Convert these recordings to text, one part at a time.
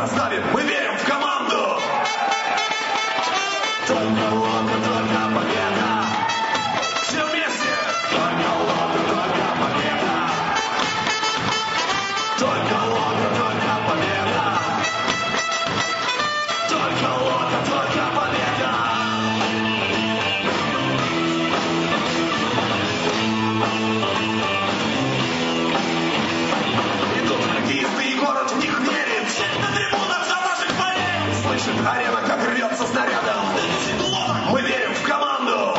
прославим, мы верим в команду! Только лодка, только победа! Все вместе! Только лодка, только победа! Только лодка, только победа! Только лодка, только победа! Идут хоккеисты, и город в них верит. На трибунах за наших болеет. Слышит арена, как рвется снарядом. Мы верим в команду.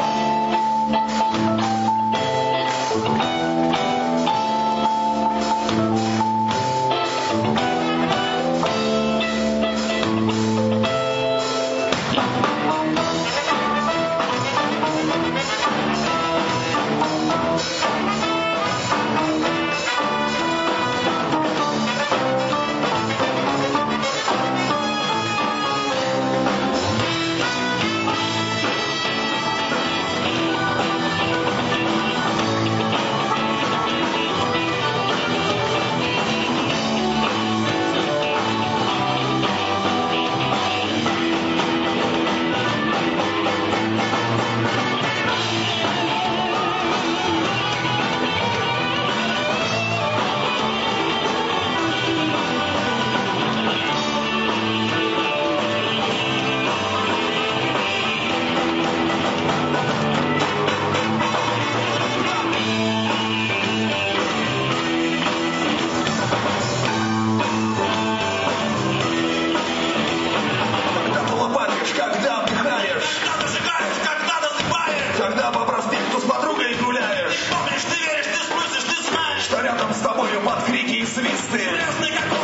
Когда по проспекту с подругой гуляешь. Помнишь, ты веришь, ты слышишь, ты знаешь, что рядом с тобою под крики и свисты. Грязный как